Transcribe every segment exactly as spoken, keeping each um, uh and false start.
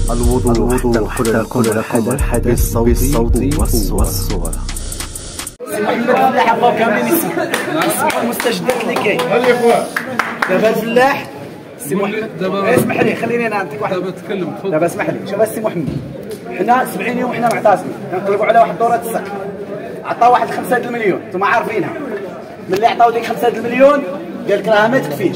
الوضوح حتى كل الحدث بالصوت والصورة. سي محمد الفلاح بقاو كاملين يسمعوا المستجدات اللي كاين. دابا الفلاح سي محمد دابا اسمح لي خليني انا نعطيك واحد دابا تكلم تفضل. دابا اسمح لي شوف السي محمد، حنا سبعين يوم حنا معتصمين كنقلبوا على واحد الدورة السق، عطاو واحد خمسة المليون انتم عارفينها. ملي عطاو ديك خمسة المليون قال لك راه ما تكفيش،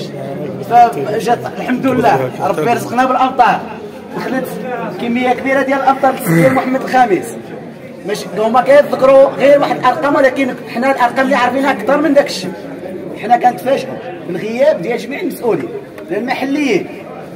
فجات الحمد لله ربي رزقنا بالامطار، دخلت كميه كبيره ديال الامطار للسي محمد الخامس. ماشي هما كيتذكروا غير واحد الارقام، ولكن حنا الارقام اللي عارفينها اكثر من داك الشيء. حنا كنتفاجئوا بالغياب ديال جميع المسؤولين، لا المحليين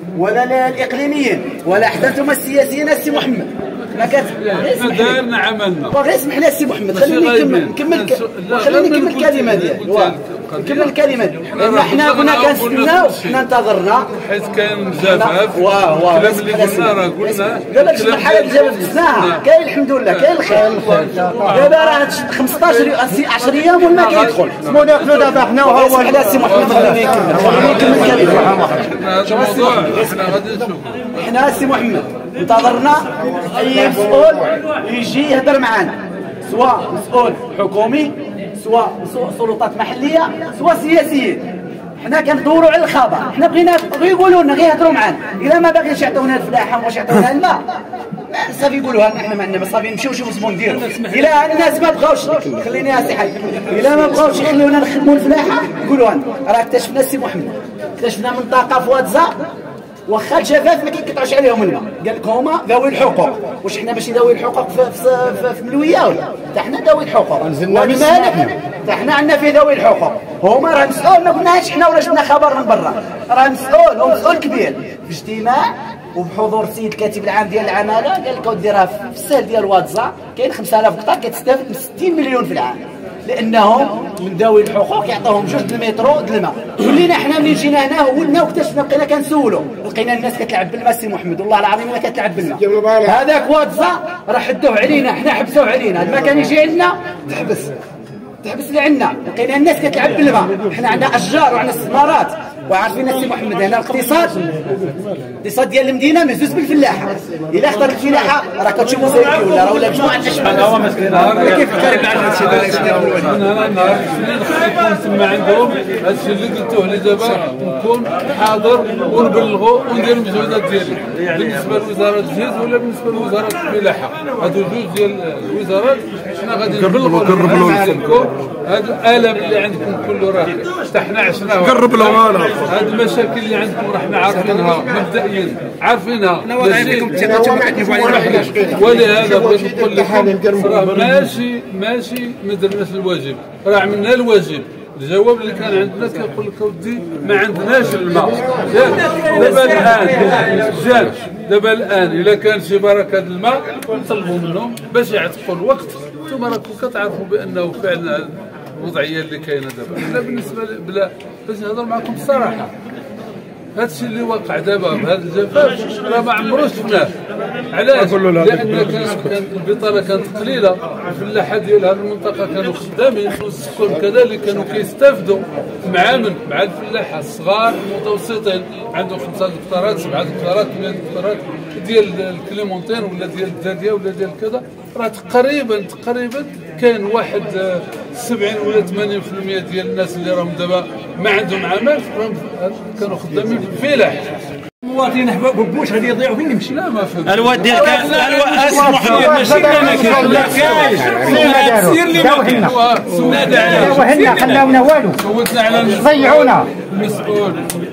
ولا الاقليميين ولا حتى انتم السياسيين. السي محمد ما كانت غير دارنا عملنا، غير اسمح لي السي محمد خليني نكمل نكمل خليني نكمل الكلمه ديالي، نكمل الكلمه ديالي. حنا كنا كنستناو، حنا انتظرنا حيت كان مجافف. واه واه الكلام اللي قلنا راه قلنا دابا شي الحاله اللي جابت شفناها كاين الحمد لله كاين الخير. دابا راه خمسطاش عشرة ايام ولا ما كيدخل سمو ناكلوا دابا حنا وهو اسمح لي السي محمد خليني نكمل خليني نكمل الكلمه. هذا الموضوع حنا غادي نشوفوا. حنا السي محمد انتظرنا اي مسؤول يجي يهضر معنا، سواء مسؤول حكومي سواء سلطات محليه سواء سياسيين. حنا كندوروا على الخبر، حنا بغينا غير يقولوا لنا غير يهضروا معنا، الا ما باغينش يعطيونا الفلاحه وماش يعطيونا الماء صافي يقولوها لنا، حنا ما عندنا صافي نمشيو نشوفوا شنو نديروا. الا الناس ما بغاوش خليني يا سي حي، الا ما بغاوش يخليونا نخدموا الفلاحه يقولوها لنا. راه اكتشفنا السي محمد، اكتشفنا منطقه في واتزا واخا الجفاف ما كينقطعوش عليهم الماء، قال لك هما ذوي الحقوق. واش حنا ماشي ذوي الحقوق في في, في ملويه ولا؟ حتى حنا ذوي الحقوق، والمالك حتى حنا عندنا في ذوي الحقوق. هما راه مسؤول، ما قلناهاش حنا ولا جبنا خبر من برا، راه مسؤول ومسؤول كبير. في اجتماع وبحضور السيد الكاتب العام ديال العماله قال لك اودي راه في السهل ديال واتزا كاين خمسة آلاف قطار كتستافد من ستين مليون في العام، لانهم من ذوي الحقوق يعطوهم جوج المترو د الماء. ولينا حنا ملي جينا هنا ولنا واكتشفنا بقينا كنسولوا، لقينا الناس كتلعب بالماء. السي محمد والله العظيم الا كتلعب بالماء. هذاك واتزا راه حدوه علينا، حنا حبسوه علينا. الماء كان يجي عندنا تحبس تحبس اللي عندنا، لقينا الناس كتلعب بالماء. حنا عندنا اشجار وعندنا استثمارات وعارفين السي محمد هنا الاقتصاد الاقتصاد ديال المدينه مهزوز بالفلاحه. الا اختارت الفلاحه راه كتشوفوا سيدي ولا راه ولا مجموعه الاشبال هو مسكين كيف كارب على هذا الشيء. انا النهار اللي خصني تسمى عندهم هذا الشيء اللي قلتوه لي دابا، نكون حاضر ونبلغوا وندير المجهودات ديالي بالنسبه لوزاره الجهاد ولا بالنسبه لوزاره الفلاحه. هادو جوج ديال الوزارات حنا غادي نبلغوا نسلكوا هاد الالم اللي عندكم كله. راه حتى حنا عشناها، قرب له انا هاد المشاكل اللي عندكم راه حنا عارفينها مبدئيا، عارفينها حنا واضعين لكم الثقه ما كتجيبوا علينا. ولهذا بغيت نقول لكم راه ماشي ماشي ما درناش الواجب، راه عملنا الواجب. الجواب اللي كان عندنا كيقول لك اودي ما عندناش الماء. دابا الان جات دابا الان الا كان شي بركه الماء نطلبوا منهم باش يعتقوا الوقت. انتم راكم كتعرفوا بانه فعلا الوضعيه اللي كاينه دابا. لا بالنسبه بلا باش نهضر معكم بصراحه، هذا الشيء اللي واقع دابا بهذا الجفاف راه ما عمروش شفناه. علاش؟ لان كان البطاله كانت قليله، الفلاحه ديال هذه المنطقه كانوا خدامين، والسكان كذلك كانوا كيستافدوا مع من؟ مع الفلاحه الصغار المتوسطين، عندهم خمسه هكتارات سبعه هكتارات ثمانيه هكتارات ديال الكليمونتين ولا ديال الداديه ولا ديال كذا. راه تقريبا تقريبا كاين واحد سبعين ولا ثمانين بالمئة ديال الناس اللي راهم دابا ما عندهم عمل كانوا خدامين في الفلاح. المواطنين بوش غادي يضيعوا فين نمشي؟ لا ما فهمت. الواد ديالك الواد اسم محمد ماشي انا كاين سير لي نادى عليه وهنا خلاونا والو سولتنا على ضيعونا المسؤول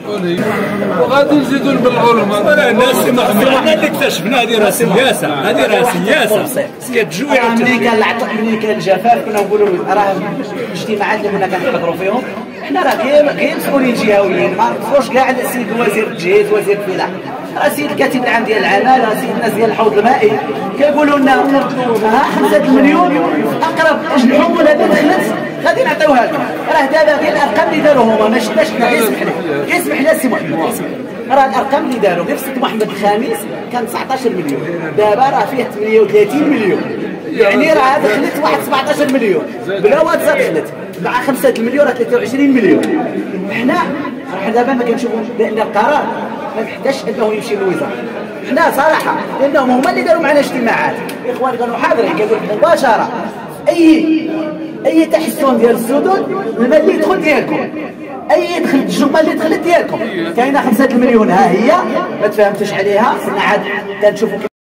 وغادي نزيدوا نبلغوا لهم. الناس حنا اللي اكتشفنا هذه راه سياسه، هذه راه سياسه سياسه تجويع. ملي كان العطق ملي كان الجفاف كنا نقولوا راه الاجتماعات اللي كنا كنحضروا فيهم حنا راه كاين كاين مسؤولين جهويين ما نعرفوش كاع على السيد وزير الجهاد وزير الفلاحه، راه السيد الكاتب العام ديال العماله، راه سيد الناس ديال الحوض المائي كيقولوا لنا ها خمسة المليون اقرب الحموله اللي دخلت غادي نعطيوها لكم. راه دابا غير الارقام اللي داروا هما ما شفناش حنا. غير اسمح لي اسمح لي السي محمد اسمح لي، راه الارقام اللي داروا غير في سيد محمد الخامس كان تسعطاش مليون، دابا راه فيه ثمانية وثلاثين مليون، يعني راه دخلت واحد سبعطاش مليون بلا واتساب دخلت مع خمسة المليون راه ثلاثة وعشرين مليون. حنا راه دابا ما كنشوفوش لان القرار ما محتاجش انه يمشي للوزاره، حنا صراحه لانهم هما اللي داروا معنا اجتماعات، الاخوان كانوا حاضرين قالوا لك مباشره اي اي تحسن ديال السدود المال اللي يدخل ديالكم، اي دخل الجمله اللي دخلت ديالكم كاينه خمسة المليون ها هي ما تفهمتش عليها، كنا عاد كنشوفوا